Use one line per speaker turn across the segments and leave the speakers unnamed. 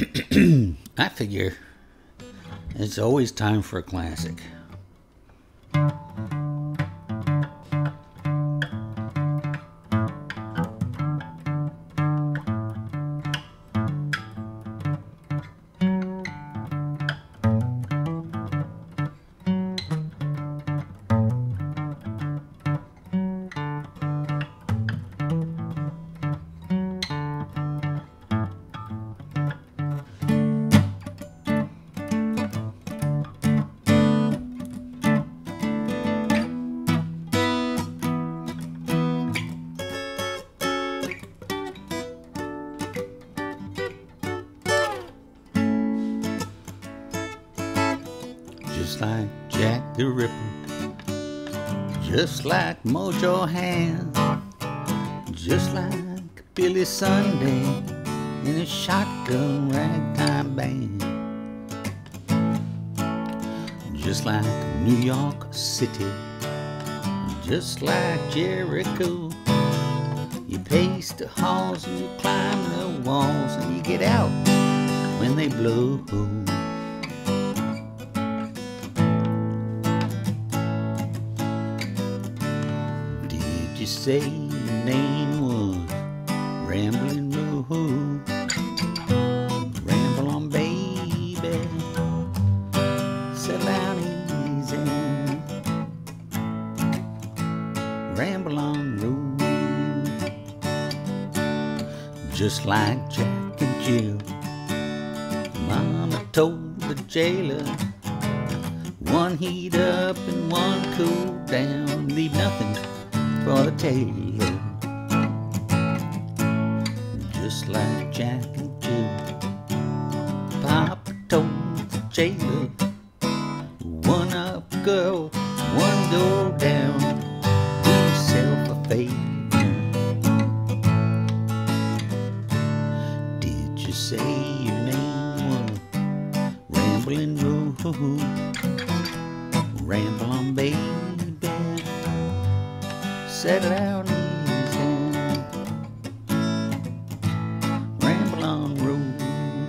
I figure it's always time for a classic. Just like Jack the Ripper, just like Mojo Hand, just like Billy Sunday in a shotgun ragtime band, just like New York City, just like Jericho. You pace the halls and you climb the walls and you get out when they blow. You say your name was Ramblin' Road, ramble on, baby, settle down easy, ramble on, road. Just like Jack and Jill, Mama told the jailer, one heat up and one cool down, leave nothing for the tailor. Just like Jack and Jill, Papa told the jailer, one up girl, one door down, do yourself a favor. Did you say your name was Ramblin' Road? Ramble on, baby, settle down easy, ramble on, road.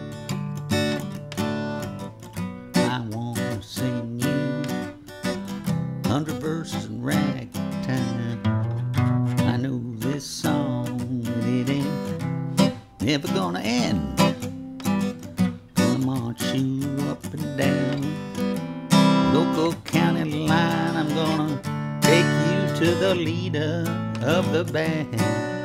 I wanna sing you 100 verses in ragtime. I know this song, it ain't never gonna end. Gonna march you up and down local county line. I'm gonna take you to the leader of the band.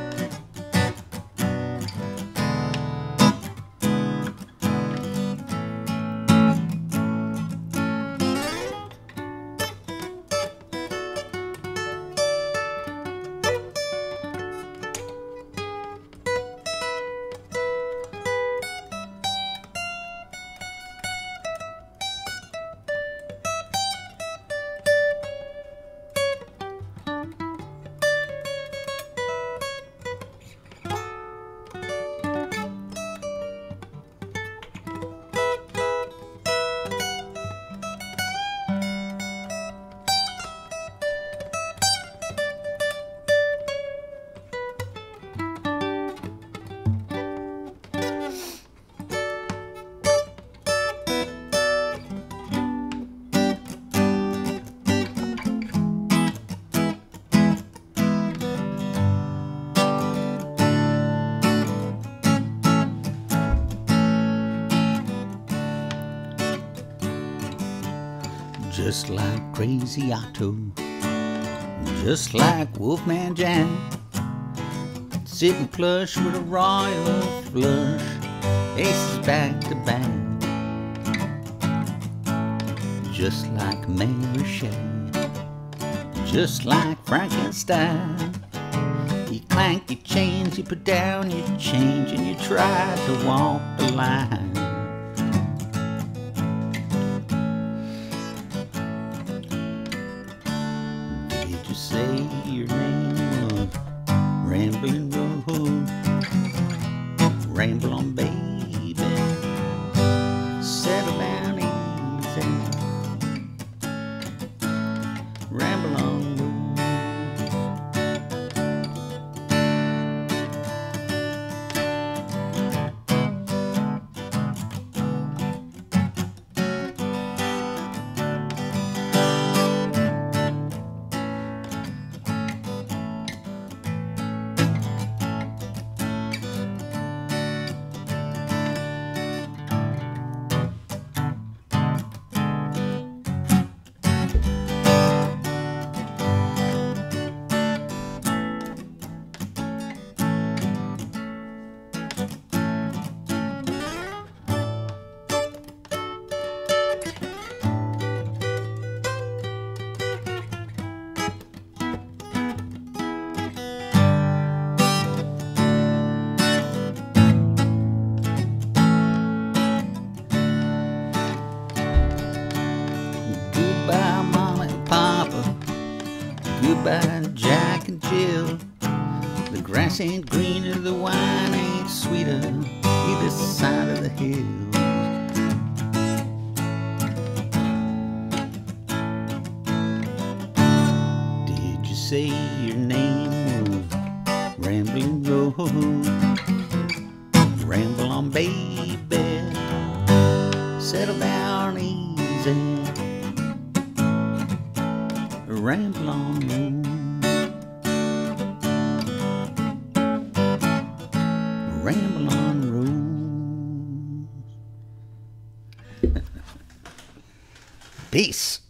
Just like Crazy Otto, just like Wolfman Jack, sitting plush with a royal flush, aces back to back. Just like Mary Shelley, just like Frankenstein. You clank your chains, you put down your change, and you try to walk the line. Did you say your name was Ramblin' Road? Ramble on, baby, settle down easy, ramble on. Goodbye, Jack and Jill. The grass ain't greener, the wine ain't sweeter, either side of the hill. Did you say your name was Rambling Road? Ramble on, baby, settle down easy. Ramble on, ramble on, Rose. Peace.